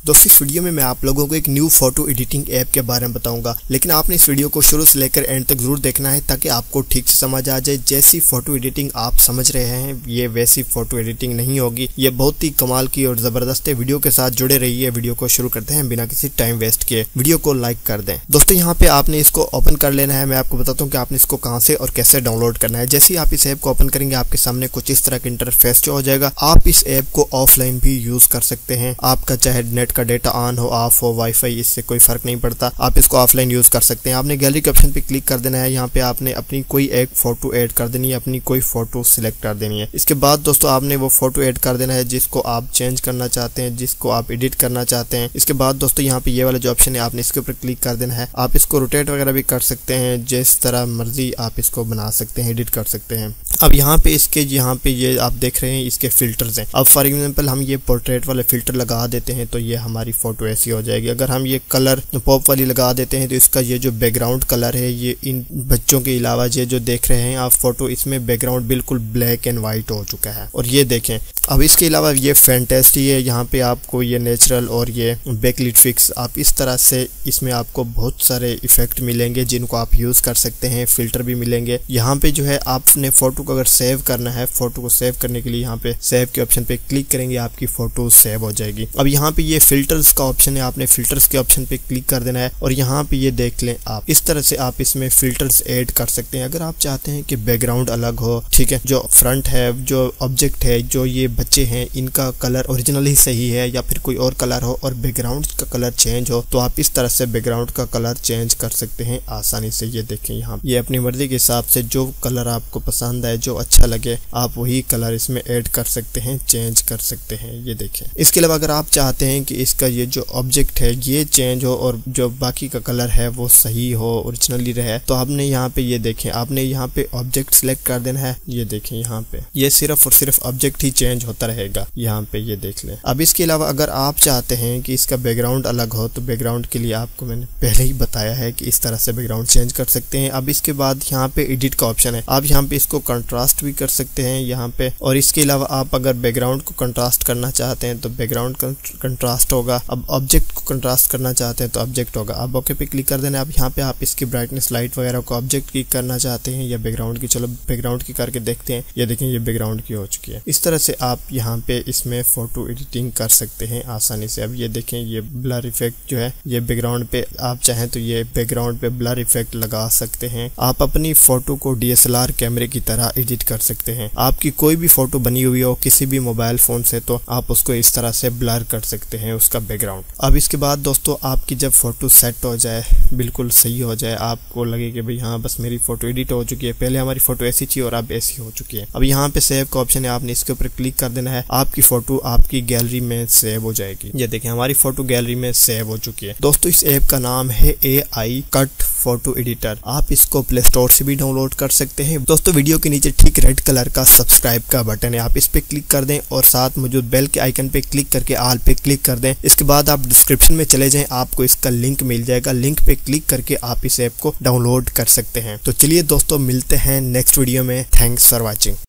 दोस्तों इस वीडियो में मैं आप लोगों को एक न्यू फोटो एडिटिंग ऐप के बारे में बताऊंगा, लेकिन आपने इस वीडियो को शुरू से लेकर एंड तक जरूर देखना है ताकि आपको ठीक से समझ आ जाए। जैसी फोटो एडिटिंग आप समझ रहे हैं ये वैसी फोटो एडिटिंग नहीं होगी, ये बहुत ही कमाल की और जबरदस्त है। वीडियो के साथ जुड़े रहिए। वीडियो को शुरू करते हैं बिना किसी टाइम वेस्ट किए। वीडियो को लाइक कर दें। दोस्तों यहाँ पे आपने इसको ओपन कर लेना है। मैं आपको बताता हूँ कि आपने इसको कहाँ से और कैसे डाउनलोड करना है। जैसे ही आप इस ऐप को ओपन करेंगे आपके सामने कुछ इस तरह का इंटरफेस जो हो जाएगा। आप इस ऐप को ऑफलाइन भी यूज कर सकते हैं। आपका चाहे नेट का डेटा ऑन हो ऑफ हो वाईफाई, इससे कोई फर्क नहीं पड़ता, आप इसको ऑफलाइन यूज कर सकते हैं। आपने गैलरी के ऑप्शन पे क्लिक कर देना है। यहाँ पे आपने अपनी कोई एक फोटो ऐड कर देनी है, अपनी कोई फोटो सिलेक्ट कर देनी है। इसके बाद दोस्तों आपने वो फोटो ऐड कर देना है जिसको आप चेंज करना चाहते हैं, जिसको आप एडिट करना चाहते हैं। इसके बाद दोस्तों यहाँ पे ये वाला जो ऑप्शन है आपने इसके ऊपर क्लिक कर देना है। आप इसको रोटेट वगैरह भी कर सकते हैं, जिस तरह मर्जी आप इसको बना सकते हैं, एडिट कर सकते हैं। अब यहाँ पे इसके ये आप देख रहे हैं इसके फिल्टर्स हैं। अब फॉर एग्जांपल हम ये पोर्ट्रेट वाले फिल्टर लगा देते हैं तो ये हमारी फोटो ऐसी हो जाएगी। अगर हम ये कलर पॉप वाली लगा देते हैं तो इसका ये जो बैकग्राउंड कलर है, ये इन बच्चों के अलावा ये जो देख रहे हैं आप फोटो, इसमें बैकग्राउंड बिल्कुल ब्लैक एंड व्हाइट हो चुका है। और ये देखें, अब इसके अलावा ये फैंटेस्टी है। यहाँ पे आपको ये नेचुरल और ये बैकलिट फिक्स, आप इस तरह से इसमें आपको बहुत सारे इफेक्ट मिलेंगे जिनको आप यूज कर सकते हैं। फिल्टर भी मिलेंगे। यहाँ पे जो है आपने फोटो को अगर सेव करना है, फोटो को सेव करने के लिए यहाँ पे सेव के ऑप्शन पे क्लिक करेंगे, आपकी फोटो सेव हो जाएगी। अब यहाँ पे ये फिल्टर्स का ऑप्शन है, आपने फिल्टर्स के ऑप्शन पे क्लिक कर देना है और यहाँ पे ये देख लें आप इस तरह से आप इसमें फिल्टर्स ऐड कर सकते हैं। अगर आप चाहते हैं कि बैकग्राउंड अलग हो, ठीक है, जो फ्रंट है, जो ऑब्जेक्ट है, जो ये बच्चे हैं, इनका कलर ओरिजिनली सही है या फिर कोई और कलर हो और बैकग्राउंड का कलर चेंज हो, तो आप इस तरह से बैकग्राउंड का कलर चेंज कर सकते हैं आसानी से। ये देखें यहाँ ये अपनी मर्जी के हिसाब से जो कलर आपको पसंद है, जो अच्छा लगे, आप वही कलर इसमें ऐड कर सकते हैं, चेंज कर सकते हैं। ये देखें। इसके अलावा अगर आप चाहते हैं कि इसका ये जो ऑब्जेक्ट है ये चेंज हो और जो बाकी का कलर है वो सही हो, ओरिजिनली रहे, तो आपने यहाँ पे ये देखें, आपने यहाँ पे ऑब्जेक्ट सिलेक्ट कर देना है। ये देखें यहाँ पे ये सिर्फ और सिर्फ ऑब्जेक्ट ही चेंज होता रहेगा। यहाँ पे ये देख लें। अब इसके अलावा अगर आप चाहते हैं कि इसका बैकग्राउंड अलग हो तो बैकग्राउंड के लिए आपको मैंने पहले ही बताया है कि इस तरह से बैकग्राउंड चेंज कर सकते हैं। अब इसके बाद यहाँ पे एडिट का ऑप्शन है। आप यहाँ पे इसको कंट्रास्ट भी कर सकते हैं यहाँ पे। और इसके अलावा आप अगर बैकग्राउंड को कंट्रास्ट करना चाहते हैं तो बैकग्राउंड कंट्रास्ट होगा। अब ऑब्जेक्ट को कंट्रास्ट करना चाहते हैं तो ऑब्जेक्ट होगा। अब ओके पे क्लिक कर देना है। अब यहाँ पे आप इसकी ब्राइटनेस लाइट वगैरह को ऑब्जेक्ट की करना चाहते हैं या बैकग्राउंड की, चलो बैकग्राउंड की करके देखते हैं। ये देखें ये बैकग्राउंड की हो चुकी है। इस तरह से आप यहाँ पे इसमें फोटो एडिटिंग कर सकते हैं आसानी से। अब ये देखें ये ब्लर इफेक्ट जो है, ये बैकग्राउंड पे आप चाहें तो ये बैकग्राउंड पे ब्लर इफेक्ट लगा सकते हैं। आप अपनी फोटो को DSLR कैमरे की तरह एडिट कर सकते हैं। आपकी कोई भी फोटो बनी हुई हो किसी भी मोबाइल फोन से तो आप उसको इस तरह से ब्लर कर सकते हैं उसका बैकग्राउंड। अब इसके बाद दोस्तों आपकी जब फोटो सेट हो जाए, बिल्कुल सही हो जाए, आपको लगे कि भाई हाँ बस मेरी फोटो एडिट हो चुकी है, पहले हमारी फोटो ऐसी थी और अब ऐसी हो चुकी है, अब यहाँ पे सेव का ऑप्शन है, आपने इसके ऊपर क्लिक कर देना है। आपकी फोटो आपकी गैलरी में सेव हो जाएगी। ये देखें हमारी फोटो गैलरी में सेव हो चुकी है। दोस्तों इस ऐप का नाम है AI कट फोटो एडिटर। आप इसको प्ले स्टोर से भी डाउनलोड कर सकते हैं। दोस्तों वीडियो के नीचे ठीक रेड कलर का सब्सक्राइब का बटन है, आप इस पे क्लिक कर दें और साथ मौजूद बेल के आइकन पे क्लिक करके ऑल पे क्लिक कर दें। इसके बाद आप डिस्क्रिप्शन में चले जाएं, आपको इसका लिंक मिल जाएगा। लिंक पे क्लिक करके आप इस ऐप को डाउनलोड कर सकते हैं। तो चलिए दोस्तों मिलते हैं नेक्स्ट वीडियो में। Thanks for watching.